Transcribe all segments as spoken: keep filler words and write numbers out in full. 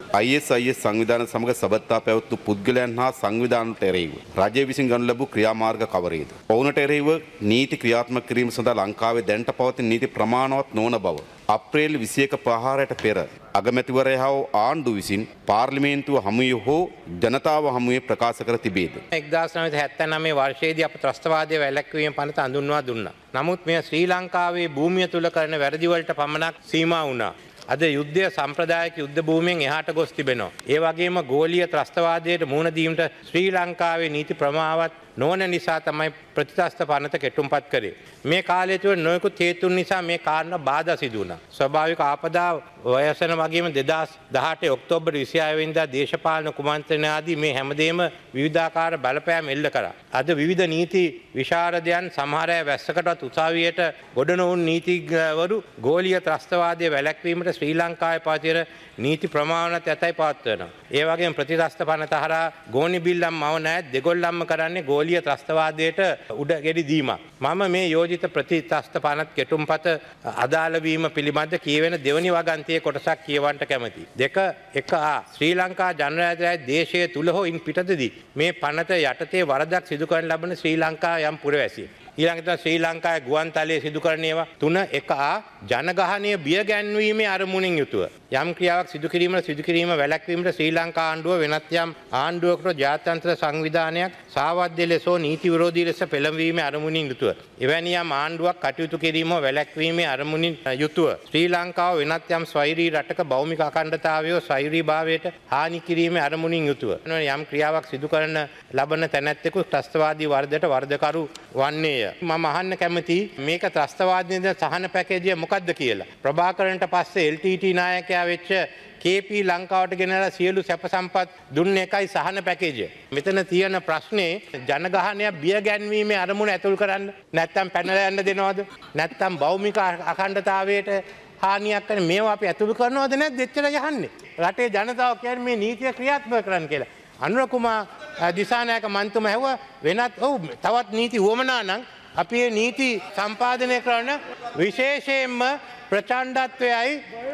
I S I S සංවිධාන සමග සබත්තා පැවැත්වූ පුද්ගලයන් හා සංවිධානට එරෙහිව රජය විසින් ගනු ලැබූ ක්‍රියාමාර්ග කවරේද? ඔවුන්ට එරෙහිව නීති ක්‍රියාත්මක කිරීම සඳහා ලංකාවේ දැනට පවතින නීති ප්‍රමාණවත් නොවන බව අප්‍රේල් විසිඑක ප්‍රහාරයට පෙර අගමැතිවරයා හා ආණ්ඩුව විසින් පාර්ලිමේන්තුව හමුවේ හෝ ජනතාව හමුවේ ප්‍රකාශ කර තිබේද? එක්දාස් නවසිය හැත්තෑනවය වර්ෂයේදී අප ත්‍රස්තවාදය වැළැක්වීම පනත හඳුන්වා දුන්නා. නමුත් මෙය ශ්‍රී ලංකාවේ භූමිය තුල කරන වැරදි වලට පමණක් සීමා වුණා. අද යුද්ධය සම්ප්‍රදායික යුද්ධ භූමියෙන් එහාට ගොස් තිබෙනවා. ඒ වගේම ගෝලීය ත්‍රස්තවාදයට මුහුණ දීමට ශ්‍රී ලංකාවේ නීති ප්‍රමාණවත් නොවන නිසා තමයි ප්‍රතිත්‍රස්ත පනත කෙටුම්පත් කරේ. මේ කාලය තුළ නොයෙකුත් හේතුන් නිසා මේ කාරණා බාධා සිදු වුණා. ස්වභාවික ආපදා වයසන වගේම දෙදහස් දහඅට ඔක්තෝබර් විසිහය වෙනිදා දේශපාලන කුමන්ත්‍රණ ආදී මේ හැමදේම විවිධාකාර බලපෑම් එල්ල කරා. අද විවිධ නීති විශාරදයන් සමහර අය වැස්සකටවත් උසාවියට ගොඩ නොවුන් නීතිඥවරු ගෝලීය ත්‍රස්තවාදය වැළැක්වීමට ශ්‍රී ලංකාවේ පවතින නීති ප්‍රමාණවත් යටයි පවත්වනවා. ඒ වගේම ප්‍රතිත්‍රස්ත පනත හරහා ගෝනි බිල්ලම් මව නැහැ දෙගොල්ලම්ම කරන්නේ ගෝලීය ත්‍රස්තවාදයට උඩගෙඩි දීමක්. මම මේ යෝජිත ප්‍රතිත්‍රස්ත පනත් කෙටුම්පත අදාළ වීම පිළිබඳ කියවෙන දෙවනි වගන්තියේ කොටසක් කියවන්නට කැමැතියි. දෙක එක ආ ශ්‍රී ලංකා ජනරාජ්‍යයේ දේශයේ තුල හෝ ඉන් පිටතදී මේ පනත යටතේ වරදක් සිදු කරන ලබන ශ්‍රී ලංකා යම් පුරවැසියෙක්. ඊළඟට ශ්‍රී ලංකාවේ ගුවන්තලයේ සිදු කරන ඒවා තුන එක ආ ජනගහනය බිය ගැන්වීමේ අරමුණින් යුතුව යම් ක්‍රියාවක් සිදු කිරීමට සිදු කිරීම වැළැක්වීමට ශ්‍රී ලංකා ආණ්ඩුව වෙනත් යම් ආණ්ඩුවකට ජාත්‍යන්තර සංවිධානයක් සාවද්‍ය ලෙස හෝ නීති විරෝධී ලෙස පෙළඹවීමේ අරමුණින් යුතුව එවැනි යම් ආණ්ඩුවක් කටයුතු කිරීම වැළැක්වීමේ අරමුණින් යුතුව ශ්‍රී ලංකාව වෙනත් යම් ස්වෛරී රටක භෞමික අඛණ්ඩතාවය ස්වෛරී භාවයට හානි කිරීමේ අරමුණින් යුතුව යම් ක්‍රියාවක් සිදු කරන ලබන තැනැත්තෙකු ත්‍රස්තවාදී වර්ධයට වර්ධකරු වන්නේය. මම අහන්න කැමතියි මේක ත්‍රස්තවාදීන්ද සහන පැකේජය මොකක්ද කියලා. ප්‍රභාකරන්ට පස්සේ එල් ටී ටී නායකයා වෙච්ච කේ පී ලංකාවට ගෙනලා සියලු සැප සම්පත් දුන්න එකයි සහන පැකේජය. මෙතන තියෙන ප්‍රශ්නේ ජනගහනය බිය ගැන්වීමේ අරමුණ ඇතුල් කරන්න නැත්නම් පැනලා යන්න දෙනවද? නැත්නම් භෞමික අඛණ්ඩතාවයට හානියක් කරන මේවා අපි ඇතුල් කරනවද නැද්ද? එච්චර යහන්නේ. රටේ ජනතාව කියන්නේ මේ නීතිය ක්‍රියාත්මක කරන්න කියලා. අනුර කුමාර දිසානායක මන්තුම ඇහුවා වෙනත් ඔව් තවත් නීති වුවමනා නම් අපි මේ නීති සම්පාදනය කරන විශේෂයෙන්ම ප්‍රචණ්ඩත්වයයි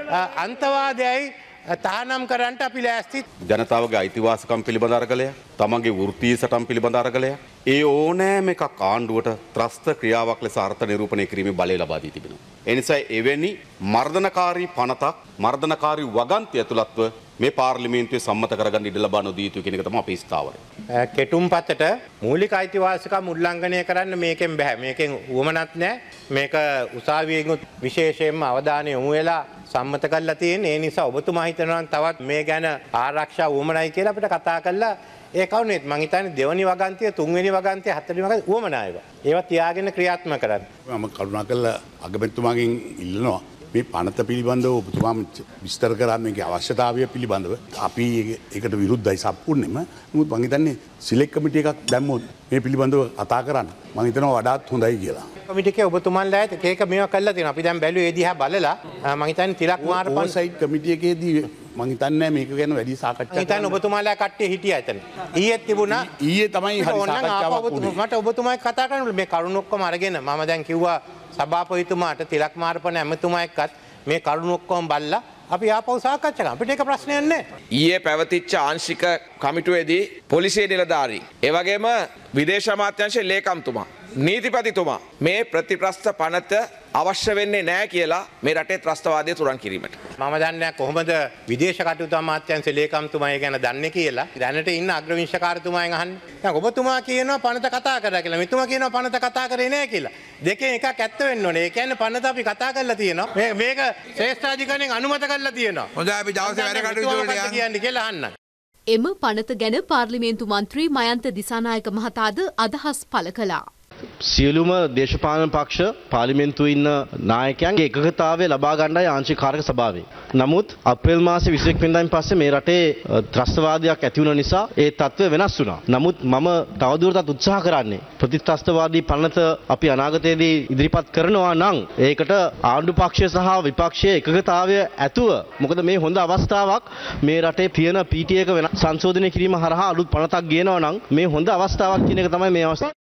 අන්තවාදයයි තහනම් කරන්නට අපි ලෑස්ති. ජනතාවගේ අයිතිවාසිකම් පිළිබඳ අරගලය, තමන්ගේ වෘත්තීය සටන් පිළිබඳ අරගලය, ඒ ඕනෑම එකක් ආණ්ඩුවට ත්‍රස්ත ක්‍රියාවක් ලෙස අර්ථ නිරූපණය කිරීමේ බලය ලබා දී තිබෙනවා. ඒ නිසා එවැනි මර්ධනකාරී පනතක්, මර්ධනකාරී වගන්ති ඇතුළත්ව මේ පාර්ලිමේන්තුවේ සම්මත කරගන්න ඉඩ ලබා නොදී යුතු කියන එක තමයි අපේ ස්ථාවරය. කෙටුම්පතට මූලික අයිතිවාසිකම් උල්ලංඝනය කරන්න මේකෙන් බෑ. මේකෙන් උවමනක් නැහැ. මේක උසාවියෙන් විශේෂයෙන්ම අවධානය යොමු වෙලා සම්මත කරලා තියෙන. ඒ නිසා ඔබතුමා හිතනවා තවත් මේ ගැන ආරක්ෂා උවමනයි කියලා අපිට කතා කරලා ඒ කවුනේත් මං හිතන්නේ දෙවනි වගන්තිය, තුන්වෙනි වගන්තිය, හතරවෙනි වගන්තිය උවමනා ඒවා. ඒවා තියාගෙන ක්‍රියාත්මක කරන්න. මම කරුණාකරලා අගමැතිතුමාගෙන් ඉල්ලනවා මේ පනත පිළිබඳව ඔබතුමාම විස්තර කරා මේකේ අවශ්‍යතාවය පිළිබඳව අපි ඒකට විරුද්ධයි සම්පූර්ණයෙන්ම. නමුත් මම හිතන්නේ සිලෙක්ට් කමිටු එකක් දැම්මොත් මේ පිළිබඳව කතා කරන්න මම හිතනවා වඩාත් හොඳයි කියලා. කමිටු එකේ ඔබතුමන්ලා ඇත ඒක මේවා කළා තියෙනවා. අපි දැන් බැලුවේ ඒ දිහා බලලා මම හිතන්නේ තිලක් මාරපන් ඕවර්සයිට් කමිටු එකේදී මම හිතන්නේ මේක ගැන වැඩි සාකච්ඡාවක් මම හිතන්නේ ඔබතුමාලා කට්ටිය හිටියා එතන. ඊයේ තිබුණා ඊයේ තමයි හරි සාකච්ඡාවක් වුණේ. මට ඔබතුමායි කතා කරන්න මේ කරුණ ඔක්කොම අරගෙන මම දැන් කිව්වා සභාපතිතුමාට තිලක් මාරපන් ඇමතුමා එක්කත් මේ කරුණ ඔක්කොම බලලා අපි ආපහු සාකච්ඡා කරමු. අපිට ඒක ප්‍රශ්නයක් නැහැ. ඊයේ පැවතිච්ච ආංශික කමිටුවේදී පොලිසිය නිලධාරී, ඒ වගේම විදේශ අමාත්‍යාංශයේ ලේකම්තුමා, නීතිපතිතුමා මේ ප්‍රතිප්‍රස්ත පනත අවශ්‍ය වෙන්නේ නැහැ කියලා මේ රටේ ත්‍රස්තවාදය තුරන් කිරීමට. මම දන්නේ කොහොමද විදේශ කටයුතු අමාත්‍යාංශයේ ලේකම්තුමා ගැන දන්නේ කියලා. දැනට ඉන්න අග්‍රවිංශකාරතුමාගෙන් අහන්නේ. දැන් ඔබතුමා කියනවා පනත කතා කරලා කියලා. මෙතුමා කියනවා පනත කතා කරේ නැහැ කියලා. දෙකෙන් එකක් ඇත්ත වෙන්න ඕනේ. ඒ කියන්නේ පනත අපි කතා කරලා තියෙනවා. මේ මේක ශ්‍රේෂ්ඨාධිකරණයෙන් අනුමත කරලා තියෙනවා. හොඳයි අපි දවසේ වැඩ කටයුතු වලට යන්න කියන්නේ කියලා අහන්න. එම පනත ගැන පාර්ලිමේන්තු මන්ත්‍රී මයන්ත දිසානායක මහතාද අදහස් පළ කළා. සියලුම දේශපාලන පක්ෂ පාර්ලිමේන්තුවේ ඉන්න නායකයන්ගේ එකඟතාවය ලබා ගන්නයි ආංශික කාර්යක සභාවේ. නමුත් අප්‍රේල් මාසේ විසිඑක වෙනිදාන් පස්සේ මේ රටේ ත්‍රස්තවාදයක් ඇති වුණ නිසා ඒ තත්ත්වය වෙනස් වුණා. නමුත් මම තවදුරටත් උත්සාහ කරන්නේ ප්‍රතිත්‍රස්තවාදී පනත අපි අනාගතයේදී ඉදිරිපත් කරනවා නම් ඒකට ආණ්ඩු පක්ෂය සහ විපක්ෂයේ එකඟතාවය ඇතුව. මොකද මේ හොඳ අවස්ථාවක් මේ රටේ තියෙන පී ටී එක වෙන සංශෝධනය කිරීම හරහා අලුත් පනතක් ගේනවා නම් මේ හොඳ අවස්ථාවක් කියන එක තමයි මේ අවස්ථාව.